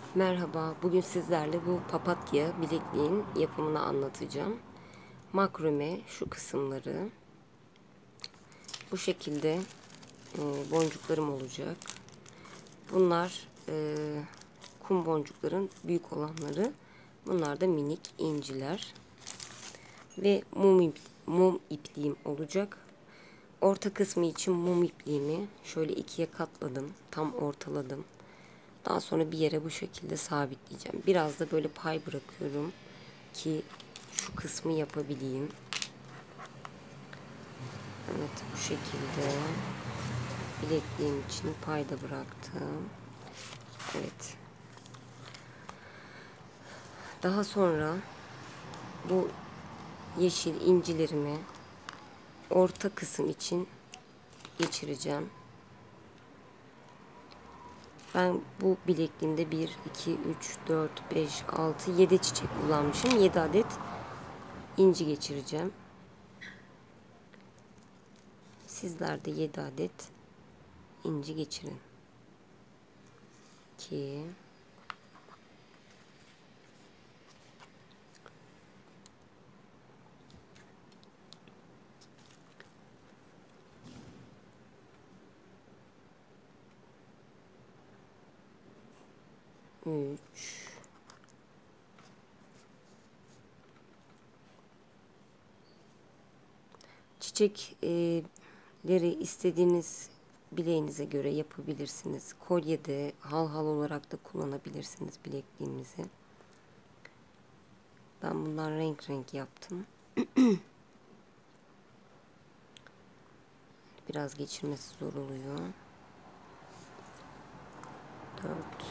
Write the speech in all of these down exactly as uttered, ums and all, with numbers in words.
Merhaba, bugün sizlerle bu papatya bilekliğin yapımını anlatacağım. Makrome şu kısımları. Bu şekilde e, boncuklarım olacak. Bunlar e, kum boncukların büyük olanları. Bunlar da minik inciler. Ve mum, ip, mum ipliğim olacak. Orta kısmı için mum ipliğimi şöyle ikiye katladım. Tam ortaladım. Daha sonra bir yere bu şekilde sabitleyeceğim. Biraz da böyle pay bırakıyorum ki şu kısmı yapabileyim. Evet, bu şekilde bilekliğim için pay da bıraktım. Evet. Daha sonra bu yeşil incilerimi orta kısım için geçireceğim. Ben bu bilekliğimde bir, iki, üç, dört, beş, altı, yedi çiçek kullanmışım. yedi adet inci geçireceğim. Sizler de yedi adet inci geçirin. iki üç Çiçekleri istediğiniz bileğinize göre yapabilirsiniz. Kolyede halhal olarak da kullanabilirsiniz bilekliğinizi. Ben bundan renk renk yaptım. Biraz geçirmesi zor oluyor. dört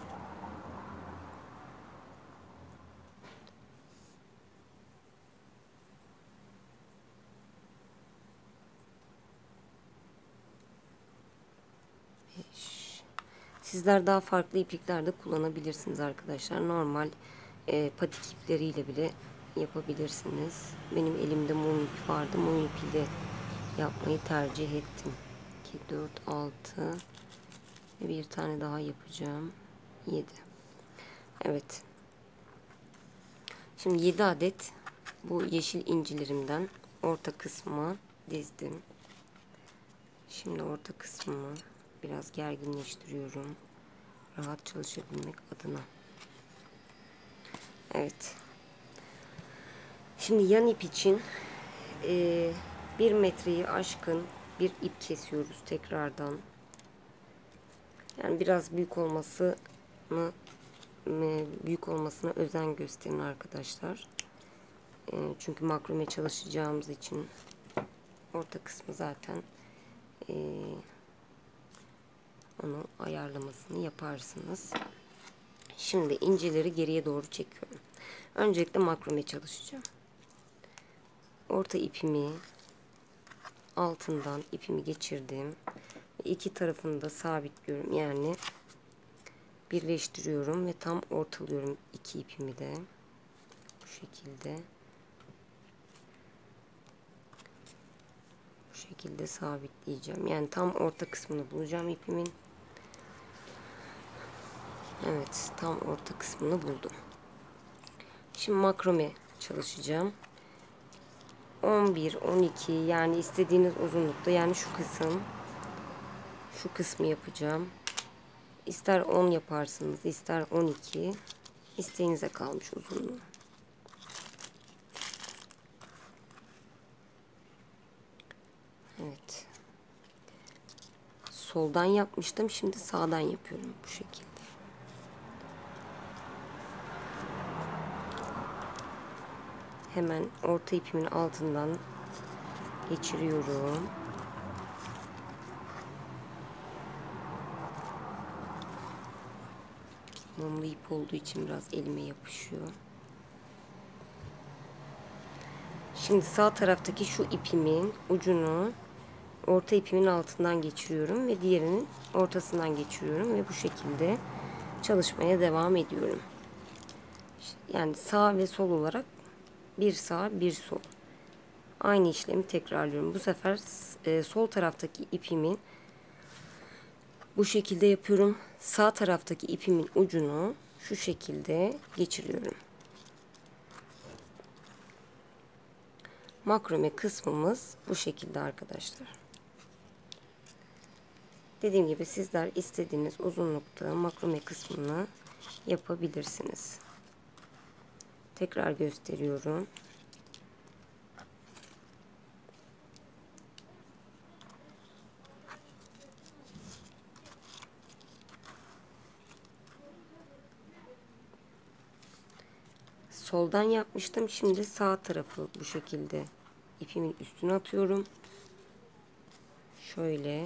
beş. Sizler daha farklı iplikler de kullanabilirsiniz arkadaşlar. Normal e, patik ipleriyle bile yapabilirsiniz. Benim elimde mum ip vardı. Mum ipiyle yapmayı tercih ettim. iki, dört, altı ve bir tane daha yapacağım. yedi. Evet. Şimdi yedi adet bu yeşil incilerimden orta kısmına dizdim. Şimdi orta kısmını biraz gerginleştiriyorum. Rahat çalışabilmek adına. Evet. Şimdi yan ip için e, bir metreyi aşkın bir ip kesiyoruz tekrardan. Yani biraz büyük olmasını büyük olmasına özen gösterin arkadaşlar. E, çünkü makrome çalışacağımız için orta kısmı zaten e, onu ayarlamasını yaparsınız. Şimdi incileri geriye doğru çekiyorum. Öncelikle makrome çalışacağım. Orta ipimi altından ipimi geçirdim. İki tarafını da sabitliyorum. Yani birleştiriyorum ve tam ortalıyorum iki ipimi de. Bu şekilde. Bu şekilde sabitleyeceğim. Yani tam orta kısmını bulacağım ipimin. Evet, tam orta kısmını buldum. Şimdi makrome çalışacağım. on bir, on iki yani istediğiniz uzunlukta, yani şu kısım şu kısmı yapacağım. İster on yaparsınız, ister on iki. İsteğinize kalmış uzunluğu. Evet. Soldan yapmıştım. Şimdi sağdan yapıyorum bu şekilde. Hemen orta ipimin altından geçiriyorum. Mumlu ip olduğu için biraz elime yapışıyor. Şimdi sağ taraftaki şu ipimin ucunu orta ipimin altından geçiriyorum ve diğerinin ortasından geçiriyorum ve bu şekilde çalışmaya devam ediyorum. Yani sağ ve sol olarak bir sağ bir sol. Aynı işlemi tekrarlıyorum. Bu sefer e, sol taraftaki ipimin bu şekilde yapıyorum. Sağ taraftaki ipimin ucunu şu şekilde geçiriyorum. Makrome kısmımız bu şekilde arkadaşlar. Dediğim gibi sizler istediğiniz uzunlukta makrome kısmını yapabilirsiniz. Tekrar gösteriyorum. Soldan yapmıştım. Şimdi sağ tarafı bu şekilde ipimin üstüne atıyorum. Şöyle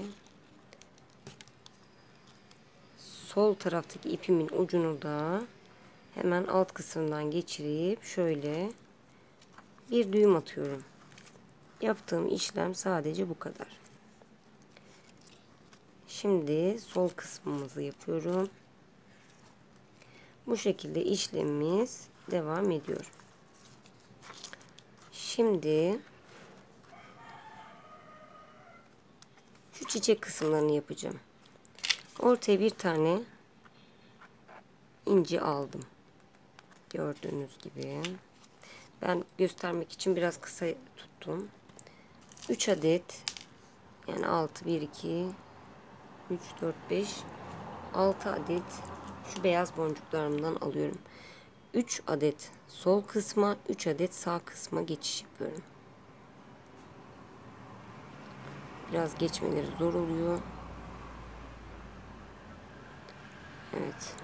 sol taraftaki ipimin ucunu da hemen alt kısmından geçirip şöyle bir düğüm atıyorum. Yaptığım işlem sadece bu kadar. Şimdi sol kısmımızı yapıyorum. Bu şekilde işlemimiz devam ediyor. Şimdi şu çiçek kısımlarını yapacağım. Ortaya bir tane inci aldım. Gördüğünüz gibi. Ben göstermek için biraz kısa tuttum. üç adet, yani altı, bir, iki, üç, dört, beş, altı adet şu beyaz boncuklarımdan alıyorum. üç adet sol kısma, üç adet sağ kısma geçiş yapıyorum. Biraz geçmeleri zor oluyor. Evet.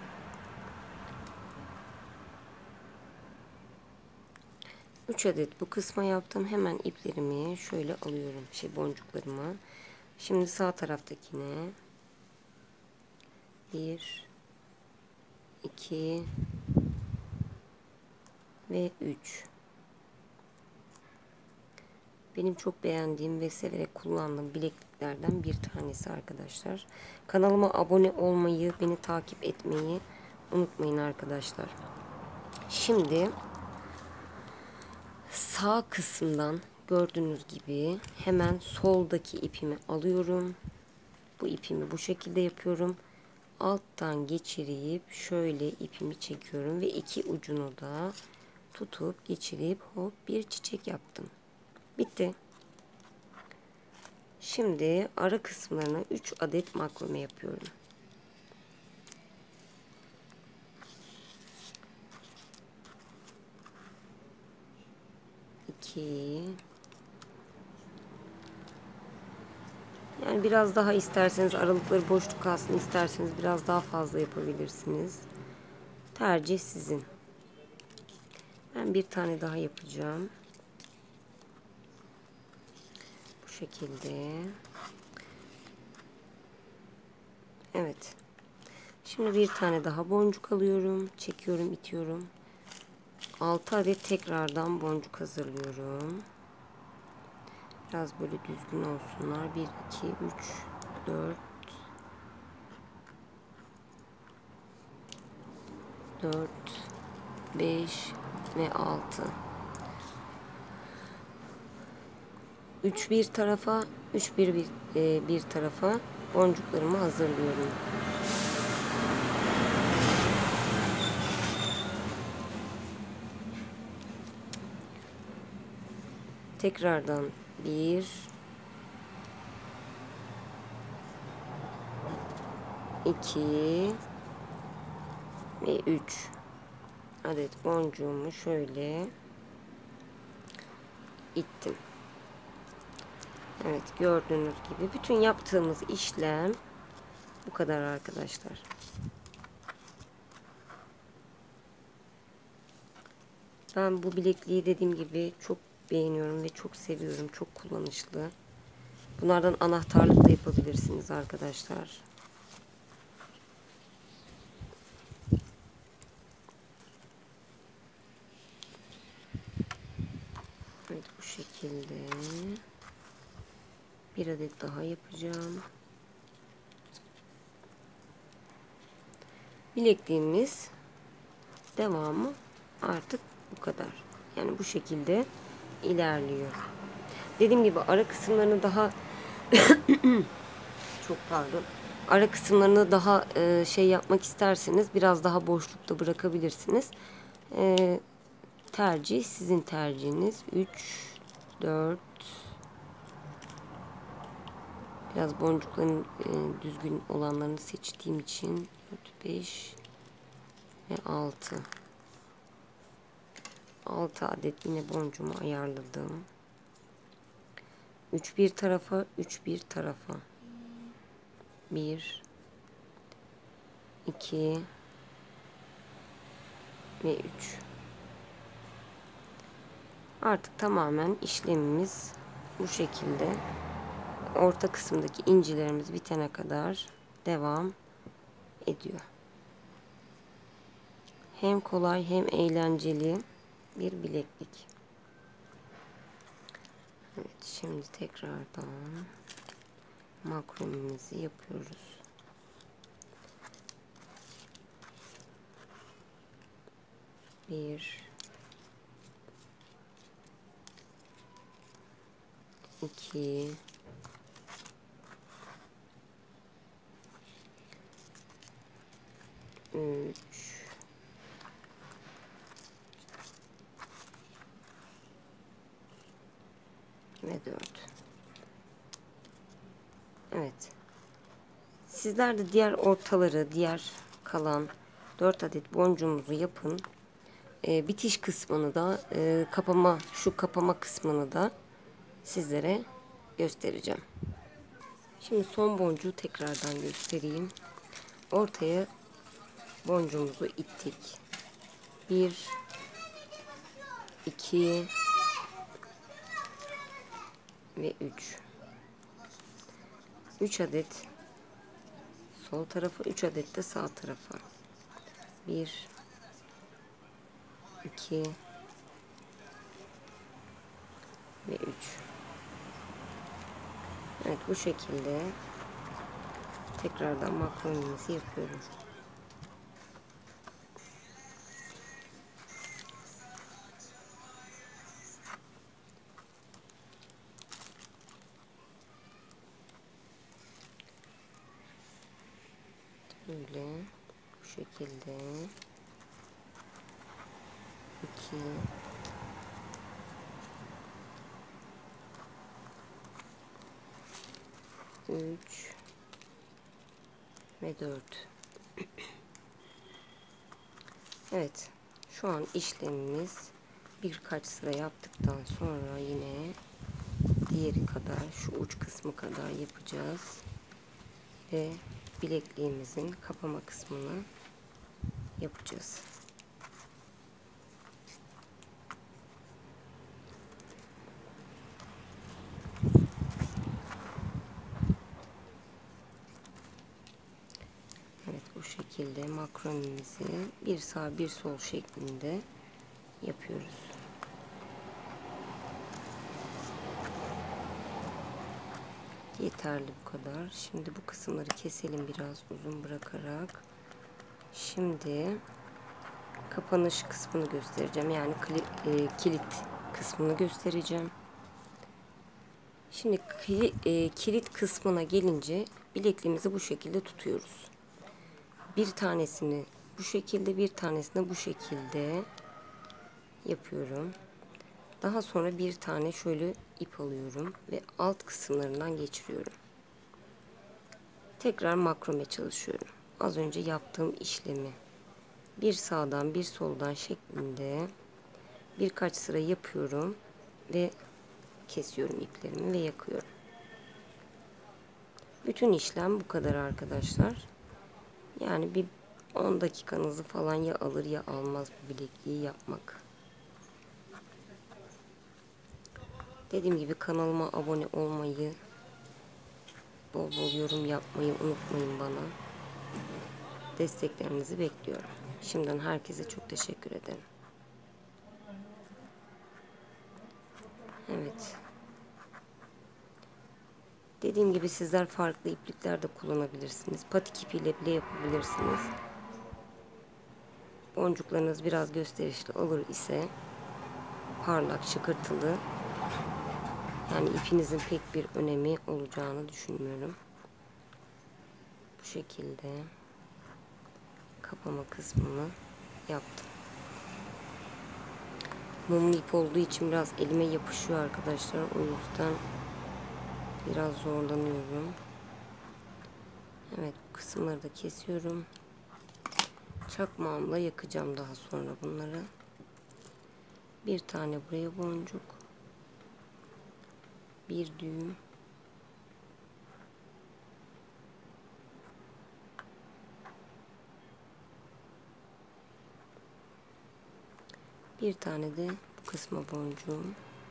üç adet bu kısma yaptım. Hemen iplerimi şöyle alıyorum. Şey boncuklarımı. Şimdi sağ taraftakine bir, iki ve üç. Benim çok beğendiğim ve severek kullandığım bilekliklerden bir tanesi arkadaşlar. Kanalıma abone olmayı, beni takip etmeyi unutmayın arkadaşlar. Şimdi sağ kısımdan gördüğünüz gibi hemen soldaki ipimi alıyorum. Bu ipimi bu şekilde yapıyorum. Alttan geçirip şöyle ipimi çekiyorum ve iki ucunu da tutup geçirip hop bir çiçek yaptım. Bitti. Şimdi ara kısımlarına üç adet makrome yapıyorum. iki. Yani biraz daha isterseniz aralıkları boşluk kalsın, isterseniz biraz daha fazla yapabilirsiniz. Tercih sizin. Ben bir tane daha yapacağım. Bu şekilde. Evet. Şimdi bir tane daha boncuk alıyorum. Çekiyorum, itiyorum. altı adet tekrardan boncuk hazırlıyorum. Biraz böyle düzgün olsunlar. bir, iki, üç, dört, dört, beş ve altı. üç bir tarafa, üç bir bir, e, bir tarafa boncuklarımı hazırlıyorum. Tekrardan bir, iki ve üç adet boncuğumu şöyle ittim. Evet, gördüğünüz gibi bütün yaptığımız işlem bu kadar arkadaşlar. Ben bu bilekliği dediğim gibi çok beğeniyorum ve çok seviyorum. Çok kullanışlı. Bunlardan anahtarlık da yapabilirsiniz arkadaşlar. Evet, bu şekilde bir adet daha yapacağım. Bilekliğimiz devamı artık bu kadar. Yani bu şekilde ilerliyor. Dediğim gibi ara kısımlarını daha çok pardon ara kısımlarını daha e, şey yapmak isterseniz biraz daha boşlukta bırakabilirsiniz. E, tercih sizin tercihiniz. üç, dört. Biraz boncukların e, düzgün olanlarını seçtiğim için dört, beş ve altı. altı adet yine boncuğumu ayarladım. üç bir tarafa, üç bir tarafa. bir, iki ve üç. Artık tamamen işlemimiz bu şekilde. Orta kısımdaki incilerimiz bitene kadar devam ediyor. Hem kolay hem eğlenceli bir bileklik. Evet, şimdi tekrardan makromemizi yapıyoruz. Bir, iki, üç, ve dört. Evet. Sizler de diğer ortaları, diğer kalan dört adet boncuğumuzu yapın. E, bitiş kısmını da e, kapama, şu kapama kısmını da sizlere göstereceğim. Şimdi son boncuğu tekrardan göstereyim. Ortaya boncuğumuzu ittik. bir, iki ve üç. üç adet sol tarafa, üç adet de sağ tarafa. bir, iki ve üç. Evet, bu şekilde tekrardan makromimizi yapıyorum. Böyle bu şekilde iki, üç ve dört. Evet, şu an işlemimiz birkaç sıra yaptıktan sonra yine diğeri kadar, şu uç kısmı kadar yapacağız ve bilekliğimizin kapama kısmını yapacağız. Evet, bu şekilde makromimizi bir sağ bir sol şeklinde yapıyoruz. Yeterli bu kadar. Şimdi bu kısımları keselim biraz uzun bırakarak. Şimdi kapanış kısmını göstereceğim. Yani kilit, e, kilit kısmını göstereceğim. Şimdi kilit, e, kilit kısmına gelince bilekliğimizi bu şekilde tutuyoruz. Bir tanesini bu şekilde, bir tanesini bu şekilde yapıyorum. Daha sonra bir tane şöyle ip alıyorum ve alt kısımlarından geçiriyorum. Tekrar makrome çalışıyorum. Az önce yaptığım işlemi bir sağdan bir soldan şeklinde birkaç sıra yapıyorum ve kesiyorum iplerimi ve yakıyorum. Bütün işlem bu kadar arkadaşlar. Yani bir on dakikanızı falan ya alır ya almaz bu bilekliği yapmak. Dediğim gibi kanalıma abone olmayı, bol bol yorum yapmayı unutmayın bana. Desteklerinizi bekliyorum. Şimdiden herkese çok teşekkür ederim. Evet. Dediğim gibi sizler farklı iplikler de kullanabilirsiniz. Patik ipiyle bile yapabilirsiniz. Boncuklarınız biraz gösterişli olur ise parlak, şıkırtılı. Yani ipinizin pek bir önemi olacağını düşünmüyorum. Bu şekilde kapama kısmını yaptım. Mumlu ip olduğu için biraz elime yapışıyor arkadaşlar. O yüzden biraz zorlanıyorum. Evet, bu kısımları da kesiyorum. Çakmağımla yakacağım daha sonra bunları. Bir tane buraya boncuk. Bir düğüm. Bir tane de bu kısma boncuğum.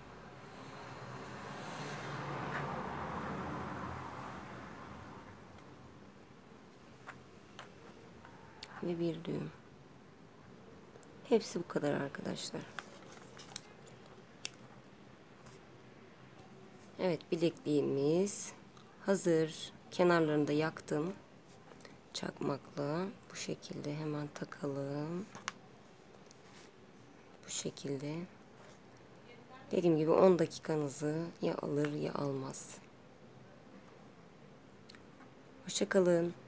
Ve bir düğüm. Hepsi bu kadar arkadaşlar. Evet, bilekliğimiz hazır. Kenarlarını da yaktım. Çakmakla bu şekilde hemen takalım. Bu şekilde. Dediğim gibi on dakikanızı ya alır ya almaz. Hoşça kalın.